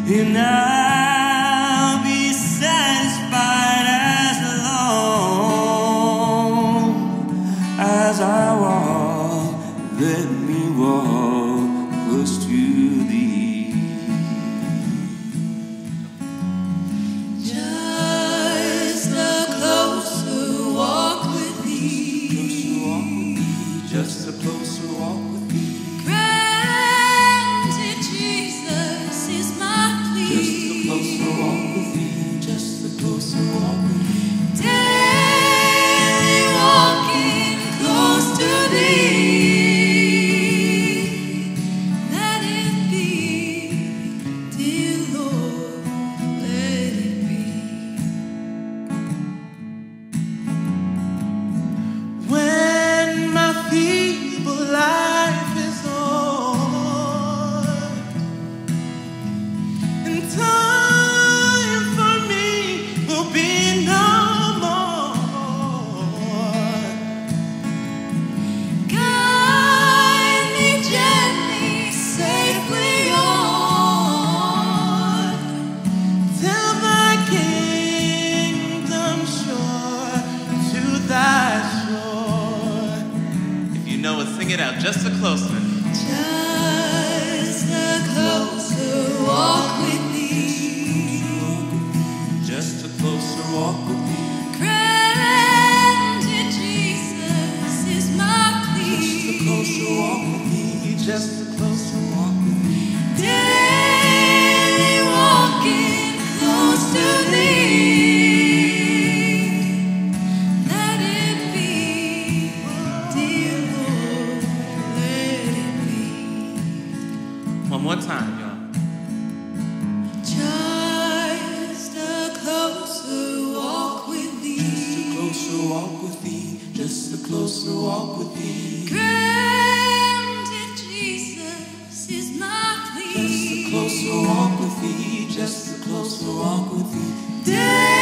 and I'll be satisfied as long as I walk. Let me walk close to thee. Just a closer walk with thee. Just a closer walk with thee. Granted, Jesus is my plea. Just a closer walk with thee. Just a closer walk with thee. Daily walking close to thee. Let it be, dear Lord, let it be. When my feeble life is o'er, and time for me will be no more, Guide me gently, safely on. till thy kingdom shore, to thy shore. If you know it, sing it out. Just a close one. Just a closer walk with thee. Just a closer walk with thee. Granted, Jesus is my plea. Just a closer walk with thee. Just a closer walk with thee. Daily walking close to thee. Let it be, dear Lord, let it be. One more time, y'all. Just a closer walk with thee. Just a closer walk with thee. Just a closer walk with thee. Granted, Jesus is my plea. Just a closer walk with thee. Just a closer walk with thee.